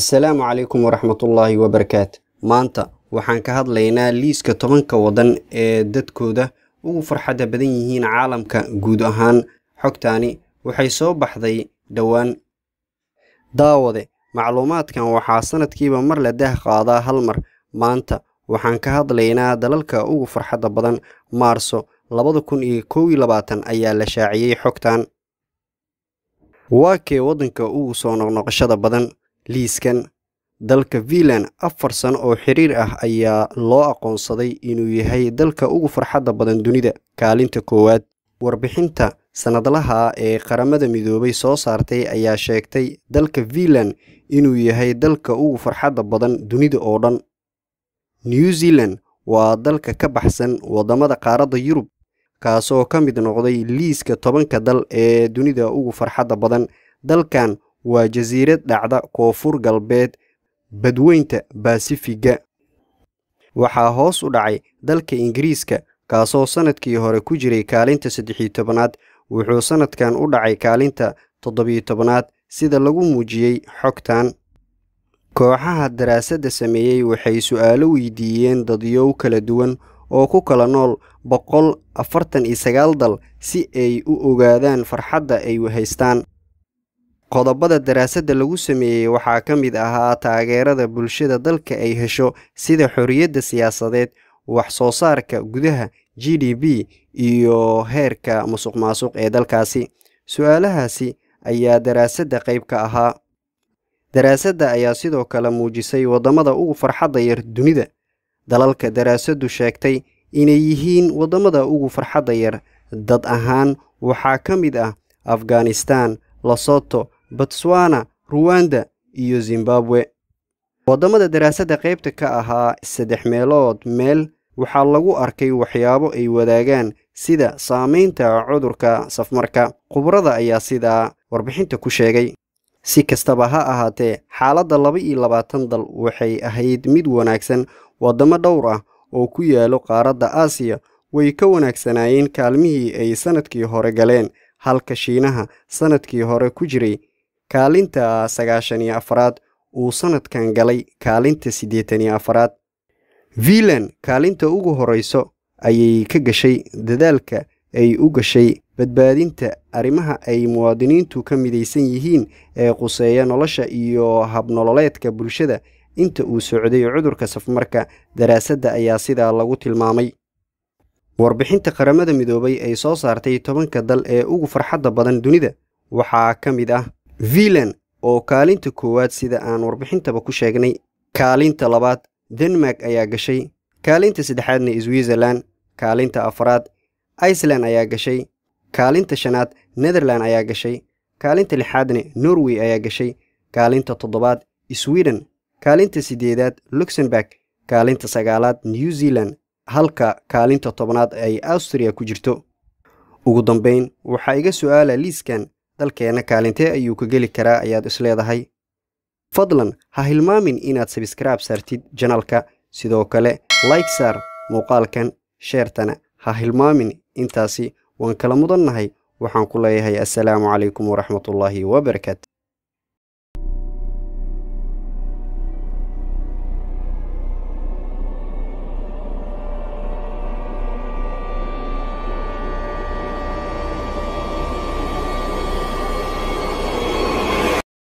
السلام عليكم ورحمة الله وبركاته. maanta waxaan ka hadlaynaa liiska 10 wadan ee dadkooda ugu farxada badan yihiin caalamka guud ahaan. xogtaani waxay soo baxday dhawaan. daawade macluumaadkan waxaa sanadkiiba mar la dah qaadaa hal mar. maanta waxaan ka hadlaynaa dalalka ugu farxada badan. maarso 2021 ayaa la shaaciyay xogtan. waa kee wadanka ugu soo noqnoqoshada badan liiskan? dalka Finland 4 sano oo xiriir ah ayaa loo aqoonsaday inuu yahay dalka ugu farxada badan dunida. kaalinta koowaad. warbixinta sanadlaha ee qaramada midoobay soo saartay ayaa sheegtay dalka Finland inuu yahay dalka ugu farxada badan dunida oo dhan. New Zealand waa dalka ka baxsan wadamada qaaradda Yurub kaasoo ka mid noqday liiska 10 dal ee dunida ugu farxada badan. dalkan waa jasiirad dhacda koonfur galbeed badweynta Basifiga. waxaa hoos u dhacay dalka Ingiriiska kaasoo sanadkii hore ku jiray kaalinta 13aad wuxuu sanadkan u dhacay kaalinta 17aad sida lagu muujiyay xogtan. kooxaha daraasadda sameeyay waxay su'aalo weydiiyeen dadyow kala duwan oo ku kala nool 149 dal si ay u ogaadaan farxadda ay haystaan. qodobada daraasadda lagu sameeyay waxaa ka mid ahaa taageerada bulshada dalka ay hesho sida xorriyadda siyaasadeed, wax soo saarka gudaha GDP iyo heerka musuqmaasuq ee dalkaasi. su'aalahaasi ayaa daraasadda qayb ka ahaa. daraasadda ayaa sidoo kale muujisay wadamada ugu farxadda yar dunida. dalalka daraasaddu sheegtay inay yihiin wadamada ugu farxadda yar dad ahaan waxaa ka mid ah Afghanistan, Lesotho, Botswana, Rwanda iyo Zimbabwe. wadamada daraasadda qaybta ka ahaa 3 meelood meel waxaa lagu arkay waxyaabo ay wadaagaan sida saameynta cudurka safmarka. khubarada ayaa sidaa warbixinta ku sheegay. si kastaba ha ahaatee xaaladda 22 dal waxay ahayd mid wanaagsan. wadamo dhowr ah oo ku yaalo qaaradda Aasiya way ka wanaagsanaayeen kaalmihii ay sanadkii hore galeen, halka Shiinaha sanadkii hore ku jiray kaalinta 94aad uu sanadkan galay kaalinta 84aad. Finland kaalinta ugu horeyso ayay ka gashay dadaalka ay u gashay badbaadinta arrimaha ay muwaadiniintu ka midaysan yihiin ee quseeya nolosha iyo habnololeedka bulshada inta uu socday cudurka safmarka. daraasadda ayaa sidaa lagu tilmaamay. warbixinta qaramada midoobay ay soo saartay 10 dal ee ugu farxadda badan dunida waxaa ka mid ah Finland oo kaalinta koowaad sida aan warbixintaba ku sheegnay. kaalinta labaad Denmark ayaa gashay. kaalinta saddexaadna Switzerland. kaalinta afraad Iceland ayaa gashay. kaalinta shanaad Netherlands ayaa gashay. kaalinta lixaadna Norway ayaa gashay. kaalinta toddobaad Sweden. kaalinta sideedaad Luxembourg. kaalinta sagaalaad New Zealand halka kaalinta 10aad ay Austria ku jirto. ugu dambeyn waxaa iga su'aala liiskan dalkeena kaalintee ayuu ka geli karaa ayaad isleedahay? fadlan ha hilmaamin inaad subscribe saartid channelka, sidoo kale like saar muuqaalkan, sheertana ha hilmaamin. intaasi waan kala mudannahay. waxaan ku leeyahay assalaamu calaykum waraxmatullaahi wabarakaatu.